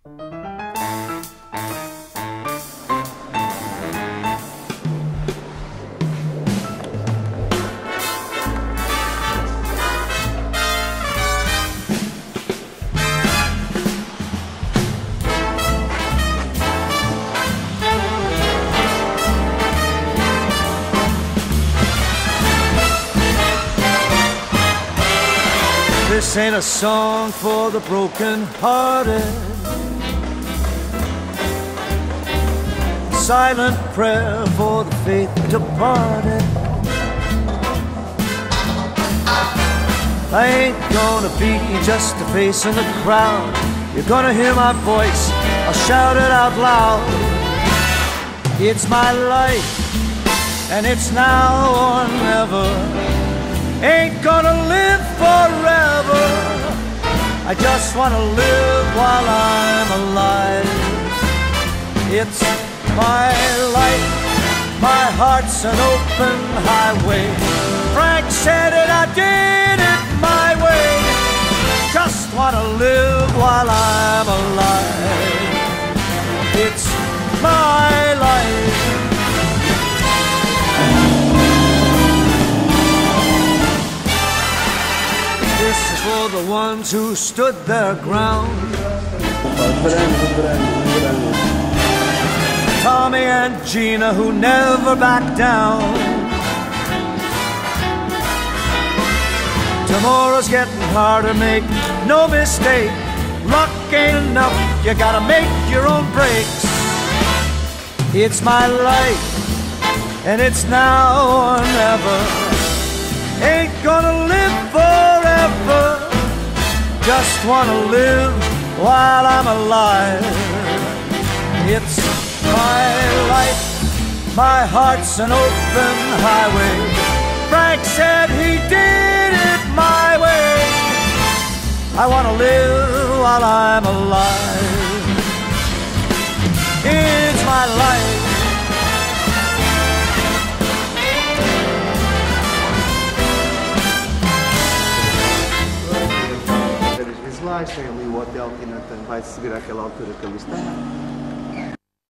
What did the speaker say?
This ain't a song for the broken-hearted. Silent prayer for the faith departed. I ain't gonna be just a face in the crowd. You're gonna hear my voice, I'll shout it out loud. It's my life, and it's now or never. Ain't gonna live forever. I just wanna live while I'm alive. It's my life, my heart's an open highway. Frank said it, I did it my way. Just wanna live while I'm alive. It's my life. This is for the ones who stood their ground. Tommy and Gina who never backed down. Tomorrow's getting harder, make no mistake. Luck ain't enough, you gotta make your own breaks. It's my life, and it's now or never. Ain't gonna live forever. Just wanna live while I'm alive. It's my life, my heart's an open highway. Frank said he did it my way. I wanna live while I'm alive. It's my life. Visuais, tem ali o hotel que ainda vai seguir àquela altura que ali está.